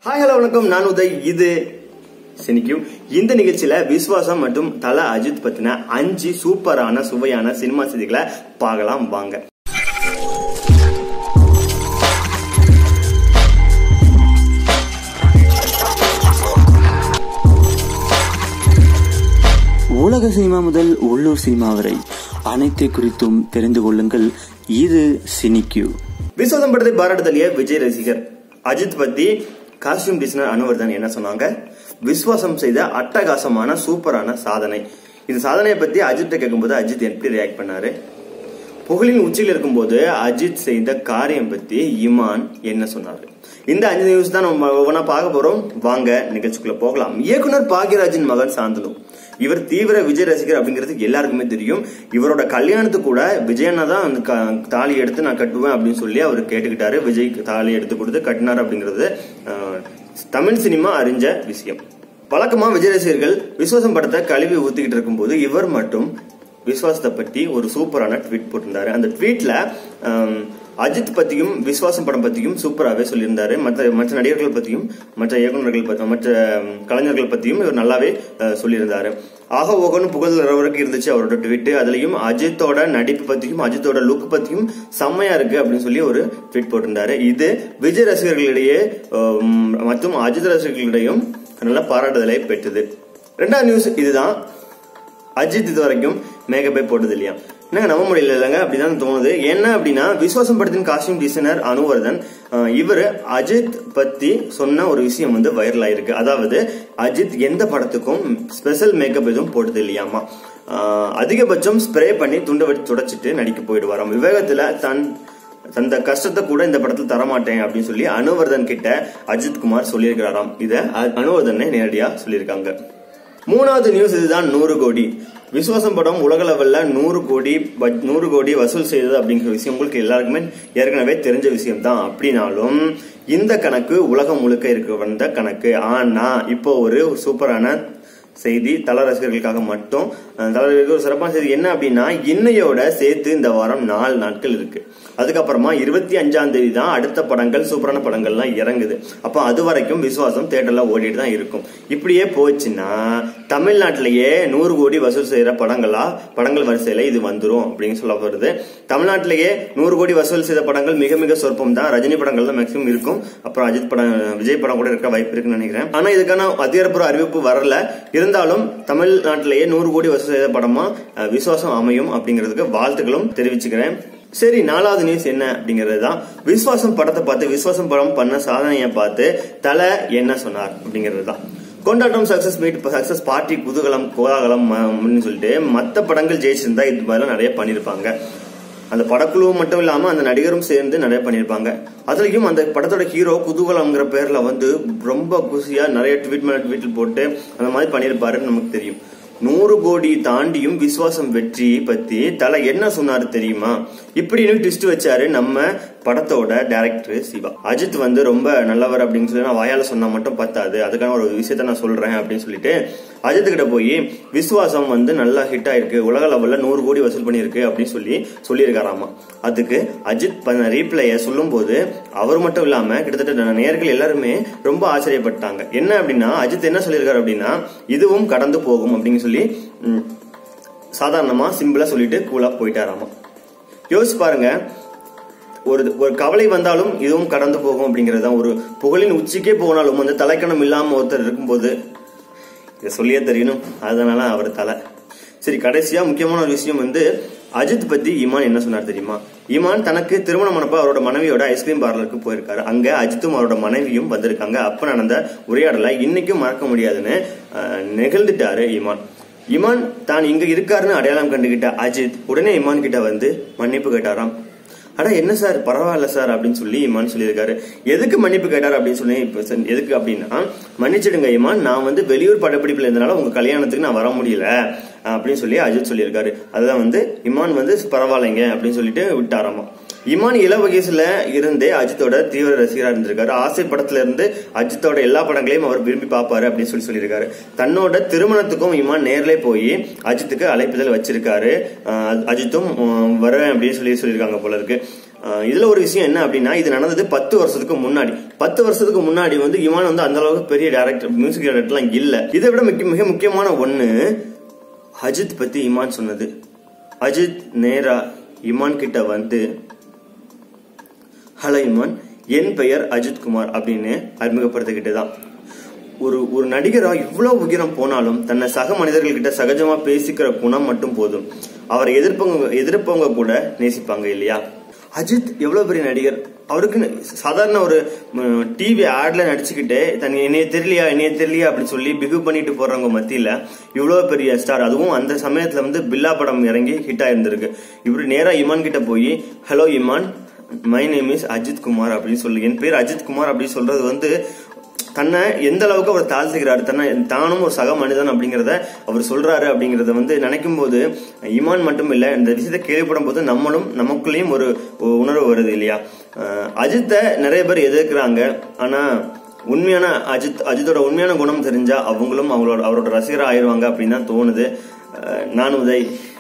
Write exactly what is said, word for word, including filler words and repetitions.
Hi hello வணக்கம், நான் உதய். இது சினிக்கும். இந்த நிகழ்ச்சியில விஸ்வாசம் மற்றும் தல அஜித் பத்தின அஞ்சு சூப்பரான சுவையான சினிமா செய்திகளை பார்க்கலாம் வாங்க. உலக சினிமா முதல் உள்ளூர் சினிமா வரை அனைத்தை குறித்தும் தெரிந்து கொள்ளுங்கள். இது சினிக்யூ. விஸ்வாசம் படத்தை பாராட்டுதலிய விஜய் ரசிகர் அஜித் பத்தி காஸ்டியூம் டிசைனர் அனுவர்தன் என்ன சொன்னாங்க? விஸ்வாசம் செய்த அட்டகாசமான சூப்பரான சாதனை. இந்த சாதனையை பத்தி அஜித் கேட்கும்போது அஜித் எப்படி ரியாக்ட் பண்ணாரு? புகழின் உச்சியில் இருக்கும்போது அஜித் செய்த காரியம் பத்தி இமான் என்ன சொன்னாரு? இந்த அஞ்சு நியூஸ் தான் நம்ம ஒவ்வொன்றா பார்க்க போறோம். வாங்க நிகழ்ச்சிக்குள்ள போகலாம். இயக்குனர் பாக்யராஜின் மகன் சாந்தனு. இவர் தீவிர விஜய் ரசிகர் அப்படிங்கிறது எல்லாருக்குமே தெரியும். இவரோட கல்யாணத்துக்கு கூட விஜயண்ணா தான் தாலி எடுத்து நான் கட்டுவேன் அப்படின்னு சொல்லி அவர் கேட்டுக்கிட்டாரு. விஜய் தாலி எடுத்து கொடுத்து கட்டினார் அப்படிங்கிறது தமிழ் சினிமா அறிஞ்ச விஷயம். வழக்கமா விஜய் ரசிகர்கள் விஸ்வாசம் படத்தை கழுவி ஊத்திக்கிட்டு இருக்கும் போது இவர் மட்டும் விஸ்வாசத்தை பத்தி ஒரு சூப்பரான ட்வீட் போட்டிருந்தாரு. அந்த ட்வீட்ல அஜித் பத்தியும் விஸ்வாசம் படம் பத்தியும் சூப்பராகவே சொல்லியிருந்தாரு. மற்ற மற்ற நடிகர்கள் பத்தியும் மற்ற இயக்குநர்கள் பத்தி மற்ற கலைஞர்கள் பத்தியும் இவர் நல்லாவே சொல்லியிருந்தாரு. ஆக ஓகன்னு புகழ்றவருக்கு இருந்துச்சு அவரோட ட்வீட். அதுலயும் அஜித்தோட நடிப்பு பத்தியும் அஜித்தோட லுக் பத்தியும் செம்மையா இருக்கு அப்படின்னு சொல்லி ஒரு ட்வீட் போட்டிருந்தாரு. இது விஜய் ரசிகர்களிடையே மற்றும் அஜித் ரசிகர்களிடையும் நல்ல பாராட்டுதலை பெற்றது. ரெண்டாவது நியூஸ் இதுதான். அஜித் இது வரைக்கும் மேக்கப்பே போட்டது இல்லையா? என்ன நம்ப முடியல இல்லைங்க, அப்படிதான் தோணுது. என்ன அப்படின்னா, விஸ்வாசம் படத்தின் காஸ்டியூம் டிசைனர் அனுவர்தன் இவர் அஜித் பத்தி சொன்ன ஒரு விஷயம் வந்து வைரல் ஆயிருக்கு. அதாவது அஜித் எந்த படத்துக்கும் ஸ்பெஷல் மேக்கப் எதுவும் போட்டது இல்லையாமா. அதிகபட்சம் ஸ்ப்ரே பண்ணி துண்டை வச்சு துடைச்சிட்டு நடிக்க போயிடுவாராம். விவேகத்துல தன் தந்த கஷ்டத்தை கூட இந்த படத்தில் தரமாட்டேன் அப்படின்னு சொல்லி அனுவர்தன் கிட்ட அஜித் குமார் சொல்லியிருக்கிறாராம். இத அனுவர்தனை நேரடியா சொல்லியிருக்காங்க. மூணாவது நியூஸ் இதுதான். நூறு கோடி விஸ்வாசம் படம் உலக லெவல்ல நூறு கோடி நூறு கோடி வசூல் செய்தது அப்படிங்கிற விஷயம் உங்களுக்கு எல்லாருக்குமே ஏற்கனவே தெரிஞ்ச விஷயம் தான். அப்படின்னாலும் இந்த கணக்கு உலகம் முழுக்க இருக்க வந்த கணக்கு. ஆனா இப்போ ஒரு சூப்பரான செய்தி தல ரசிகர்களுக்காக மட்டும். தல ரசிகர்களுக்கு ஒரு சிறப்பான செய்தி என்ன அப்படின்னா, இன்னையோட சேர்த்து இந்த வாரம் நாலு நாட்கள் இருக்கு. அதுக்கப்புறமா இருபத்தி அஞ்சாம் தேதி தான் அடுத்த படங்கள் சூப்பரான படங்கள்லாம் இறங்குது. அப்போ அது வரைக்கும் விஸ்வாசம் தியேட்டர்ல ஓடிட்டு தான் இருக்கும். இப்படியே போச்சுன்னா தமிழ்நாட்டிலேயே நூறு கோடி வசூல் செய்யற படங்களா படங்கள் வரிசையில இது வந்துரும் அப்படின்னு சொல்ல வருது. தமிழ்நாட்டிலேயே நூறு கோடி வசூல் செய்த படங்கள் மிக மிக சொற்பம் தான். ரஜினி படங்கள் தான் மேக்சிமம் இருக்கும். அப்புறம் அஜித் படம் விஜய் படம் கூட இருக்க வாய்ப்பு இருக்குன்னு நினைக்கிறேன். ஆனா இதுக்கான அதிகாரப்பூர்வ அறிவிப்பு வரல. இருந்தாலும் தமிழ்நாட்டிலேயே நூறு கோடி வசூல் செய்த படமா விஸ்வாசம் அமையும் அப்படிங்கிறதுக்கு வாழ்த்துக்களும் தெரிவிச்சுக்கிறேன். சரி, நாலாவது நியூஸ் என்ன அப்படிங்கிறது தான். விஸ்வாசம் படத்தை பார்த்து விஸ்வாசம் படம் பண்ண சாதனையை பார்த்து தல என்ன சொன்னார் அப்படிங்கிறது தான். கொண்டாட்டம், சக்சஸ் மீட், சக்சஸ் பார்ட்டி, குதூகலம், கோலாகலம் அப்படின்னு சொல்லிட்டு மற்ற படங்கள் ஜெயிச்சிருந்தா இது மாதிரிலாம் நிறைய பண்ணிருப்பாங்க. அந்த படக்குழுவும் மட்டும் இல்லாம அந்த நடிகரும் சேர்ந்து நிறைய பண்ணிருப்பாங்க. அதுலயும் அந்த படத்தோட ஹீரோ குதூகலம்ங்கிற பேர்ல வந்து ரொம்ப குசியா நிறைய ட்வீட் மேல ட்வீட் போட்டு அந்த மாதிரி பண்ணிருப்பாருன்னு நமக்கு தெரியும். நூறு கோடி தாண்டியும் விஸ்வாசம் வெற்றி பத்தி தல என்ன சொன்னாரு தெரியுமா? இப்படின்னு ட்விஸ்ட் வச்சாரு நம்ம படத்தோட டைரக்டர் சிவா. அஜித் வந்து ரொம்ப நல்லவர் அப்படின்னு சொல்லி நான் வாயால சொன்னா மட்டும் பத்தாது, அதுக்கான ஒரு விஷயத்த நான் சொல்றேன் அப்படின்னு சொல்லிட்டு அஜித் கிட்ட போய் விஸ்வாசம் வந்து நல்லா ஹிட் ஆயிருக்கு, உலக லெவல்ல நூறு கோடி வசூல் பண்ணிருக்கு அப்படின்னு சொல்லி சொல்லியிருக்காராமா. அதுக்கு அஜித் ரீப்ளைய சொல்லும் போது அவர் மட்டும் இல்லாம கிட்டத்தட்ட நேயர்கள் எல்லாருமே ரொம்ப ஆச்சரியப்பட்டாங்க. என்ன அப்படின்னா, அஜித் என்ன சொல்லியிருக்காரு அப்படின்னா, இதுவும் கடந்து போகும் அப்படின்னு சொல்லி சாதாரணமா சிம்பிளா சொல்லிட்டு கூலா போயிட்டாராமா. யோசிச்சு பாருங்க, ஒரு ஒரு கவலை வந்தாலும் இதுவும் கடந்து போகும் அப்படிங்கறது தான். ஒரு புகழின் உச்சிக்கே போனாலும் அந்த தலைக்கணம் இல்லாம ஒருத்தர் இருக்கும்போது இதை சொல்லியே தெரியணும். அதனால அவர் தலை. சரி, கடைசியா முக்கியமான ஒரு விஷயம் வந்து அஜித் பத்தி இமான் என்ன சொன்னார் தெரியுமா? இமான் தனக்கு திருமணமானப்ப அவரோட மனைவியோட ஐஸ்கிரீம் பார்லருக்கு போயிருக்காரு. அங்க அஜித்தும் அவரோட மனைவியும் வந்திருக்காங்க. அப்ப நடந்த உரையாடலை இன்னைக்கும் மறக்க முடியாதுன்னு நிகழ்ந்துட்டாரு இமான். இமான் தான் இங்க இருக்காருன்னு அடையாளம் கண்டுகிட்ட அஜித் உடனே இமான் கிட்ட வந்து மன்னிப்பு கேட்டாராம். அடா என்ன சார், பரவாயில்ல சார் அப்படின்னு சொல்லி இமான் சொல்லியிருக்காரு. எதுக்கு மன்னிப்பு கேட்டார் அப்படின்னு சொல்லி எதுக்கு அப்படின்னா, மன்னிச்சிடுங்க இமான், நான் வந்து வெளியூர் படப்பிடிப்புல இருந்தனால உங்க கல்யாணத்துக்கு நான் வர முடியல அப்படின்னு சொல்லி அஜித் சொல்லியிருக்காரு. அதுதான் வந்து இமான் வந்து பரவாயில்லைங்க அப்படின்னு சொல்லிட்டு விட்டாராமா. இமான் இள வயசுல இருந்தே அஜித்தோட தீவிர ரசிகரா இருந்திருக்காரு. ஆசை படத்துல இருந்து அஜித்தோட எல்லா படங்களையும் அவர் விரும்பி பார்ப்பாரு அப்படின்னு சொல்லி சொல்லியிருக்காரு. தன்னோட திருமணத்துக்கும் இமான் நேர்ல போய் அஜித்துக்கு அழைப்புதல் வச்சிருக்காரு. அஜித்தும் வருவேன் அப்படின்னு சொல்லி சொல்லியிருக்காங்க போல இருக்கு. இதுல ஒரு விஷயம் என்ன அப்படின்னா, இது நடந்தது பத்து வருஷத்துக்கு முன்னாடி. பத்து வருஷத்துக்கு முன்னாடி வந்து இமான் வந்து அந்த அளவுக்கு பெரிய டைரக்டர், மியூசிக் டைரக்டர்லாம் இல்ல. இதை விட மிக முக்கியமான ஒண்ணு அஜித் பத்தி இமான் சொன்னது. அஜித் நேரா இமான் கிட்ட வந்து, ஹலோ இமான், என் பெயர் அஜித் குமார் அப்படின்னு அறிமுகப்படுத்திக்கிட்டுதான். ஒரு ஒரு நடிகரா இவ்வளவு உயரம் போனாலும் தன்னை சக மனிதர்கள் கிட்ட சகஜமா பேசிக்கிற குணம் மட்டும் போதும். அவரை எதிர்ப்பவங்க எதிர்ப்பவங்க கூட நேசிப்பாங்க இல்லையா? அஜித் எவ்வளவு பெரிய நடிகர். அவருக்கு சாதாரண ஒரு டிவி ஆட்ல நடிச்சுக்கிட்டு தன் என்னைய தெரியலையா என்னைய தெரியலையா அப்படின்னு சொல்லி பிகு பண்ணிட்டு போறவங்க மத்தியில இவ்வளவு பெரிய ஸ்டார், அதுவும் அந்த சமயத்துல வந்து பில்லா படம் இறங்கி ஹிட் ஆயிருந்திருக்கு. இவரு நேரா இமான் கிட்ட போய், hello Imman, my name is Ajith Kumar அப்படின்னு சொல்லி, என் பேர் அஜித் குமார் அப்படின்னு சொல்றது வந்து தன்னை எந்த அளவுக்கு அவர் தாழ்த்துகிறாரு, தன்னை தானும் ஒரு சக மனிதன் அப்படிங்கறத அவர் சொல்றாரு அப்படிங்கறத வந்து நினைக்கும் போது இமான் மட்டும் இல்ல, இந்த விஷயத்தை கேள்விப்படும் போது நம்மளும் நமக்குள்ளேயும் ஒரு உணர்வு வருது இல்லையா? அஜித்தை நிறைய பேர் எதிர்க்கிறாங்க. ஆனா உண்மையான அஜித் அஜித்தோட உண்மையான குணம் தெரிஞ்சா அவங்களும் அவங்களோட அவரோட ரசிகரா ஆயிடுவாங்க அப்படின்னு தான் தோணுது. நான் உதய்.